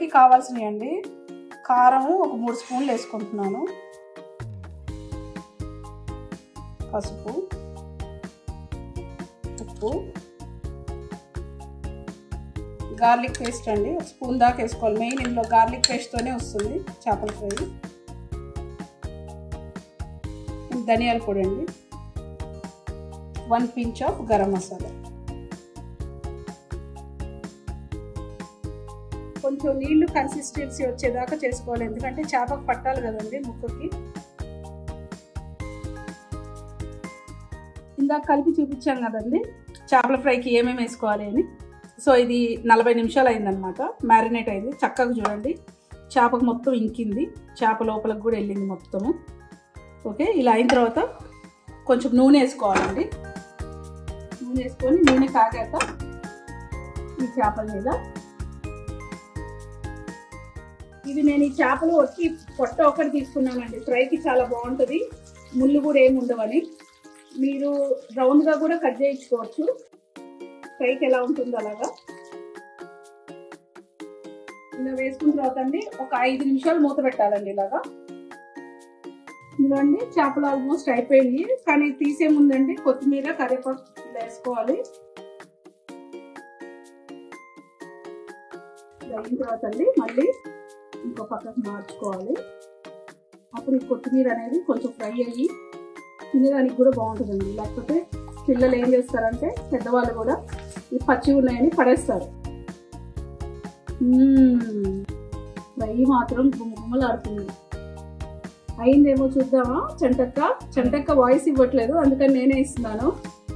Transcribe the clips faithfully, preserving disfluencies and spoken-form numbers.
చేపలకి కావాల్సినవి అండి. కారం ఒక మూడు స్పూన్లు వేసుకుంటున్నాను, పసుపు, ఉప్పు, గార్లిక్ పేస్ట్ అండి ఒక స్పూన్ దాకా వేసుకోవాలి. మెయిన్ ఇందులో గార్లిక్ పేస్ట్తోనే వస్తుంది చేపల ఫ్రై. ధనియాల పొడి అండి, one pinch of garam masala. కొంచెం నీళ్లు కన్సిస్టెన్సీ వచ్చేదాకా చేసుకోవాలి, ఎందుకంటే చేపకు పట్టాలి కదండి ముక్కకి. ఇందాక కలిపి చూపించాం కదండి చేపల ఫ్రైకి ఏమేమి వేసుకోవాలి అని. సో ఇది నలభై నిమిషాలు అయిందనమాట, మ్యారినేట్ అయింది చక్కగా. చూడండి చేపకు మొత్తం ఇంకింది, చేప లోపలికి కూడా వెళ్ళింది మొత్తము. ఓకే, ఇలా అయిన తర్వాత కొంచెం నూనె వేసుకోవాలండి. నూనె వేసుకొని నూనె కాగాక ఈ చేపల మీద, ఇది నేను ఈ చేపలు వచ్చి పొట్ట ఒకటి తీసుకున్నానండి, ఫ్రైకి చాలా బాగుంటుంది, ముళ్ళు కూడా ఏమి ఉండవని. మీరు రౌండ్గా కూడా కట్ చేయించుకోవచ్చు, ఫ్రైకి ఎలా ఉంటుందో అలాగా. ఇలా వేసుకున్న తర్వాత అండి ఒక ఐదు నిమిషాలు మూత పెట్టాలండి ఇలాగా. ఇందులో అండి చేపలు ఆల్మోస్ట్ అయిపోయింది, కానీ తీసే ముందండి కొత్తిమీర కరివేపాకు వేసుకోవాలి. అయిన తర్వాత అండి మళ్ళీ ఇంకో పక్కకు మార్చుకోవాలి. అప్పుడు ఈ కొత్తిమీర అనేది కొంచెం ఫ్రై అయ్యి తినడానికి కూడా బాగుంటుందండి. లేకపోతే పిల్లలు ఏం చేస్తారంటే పెద్దవాళ్ళు కూడా ఈ పచ్చి ఉన్నాయని పడేస్తారు. ఫ్రై మాత్రం గుమ్మలాడుతుంది. అయిందేమో చూద్దామా. చెంటక్క చెంటక్క వాయిస్ ఇవ్వట్లేదు, అందుకని నేనే ఇస్తున్నాను.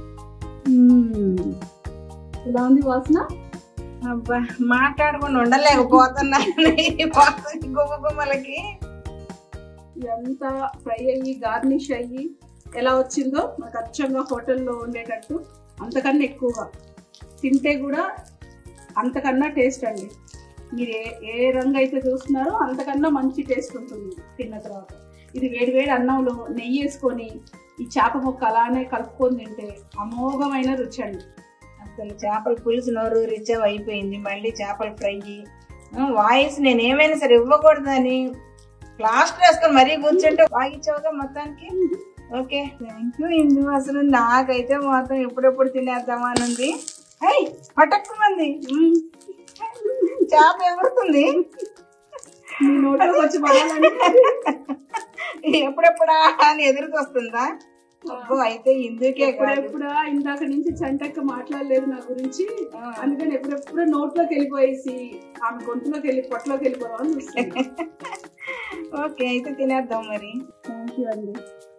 ఇలా ఉంది వాసన. మాట్లాడుకుని ఉండలేకపోతున్నాను గుమ్మ గుమ్మలకి. ఇదంతా ఫ్రై అయ్యి గార్నిష్ అయ్యి ఎలా వచ్చిందో నాకు అచ్చంగా హోటల్లో ఉండేటట్టు, అంతకన్నా ఎక్కువగా తింటే కూడా అంతకన్నా టేస్ట్ అండి. మీరు ఏ ఏ రంగు అయితే చూస్తున్నారో అంతకన్నా మంచి టేస్ట్ ఉంటుంది తిన్న తర్వాత. ఇది వేడి వేడి అన్నంలో నెయ్యి వేసుకొని ఈ చేప ముక్క అలానే కలుపుకొని తింటే అమోఘమైన రుచి అండి. అసలు చేపల పులుసు నోరు రిచ్ అయిపోయింది, మళ్ళీ చేపల ఫ్రై. వాయిస్ నేను ఏమైనా సరే ఇవ్వకూడదని ప్లాస్టర్ వేసుకొని మరీ కూర్చుంటే వాగించావుగా మొత్తానికి. Okay, thank you Indu. అసలు నాకైతే మాత్రం ఎప్పుడెప్పుడు తినేద్దామా అని ఉంది. హై పటక్కు మంది చేప ఎగురుతుంది ఎప్పుడెప్పుడా అని ఎదురుకు వస్తుందా? అబ్బో, అయితే ఇందుకే ఎప్పుడెప్పుడా ఇందాక నుంచి చంటక్క మాట్లాడలేదు నా గురించి, అందుకని ఎప్పుడెప్పుడో నోట్లోకి వెళ్ళిపోయేసి ఆమె గొంతులోకి వెళ్ళి పొట్టలోకి వెళ్ళిపోదామని చూస్తాను. ఓకే, అయితే తినేద్దాం మరి. థ్యాంక్ యూ అండి.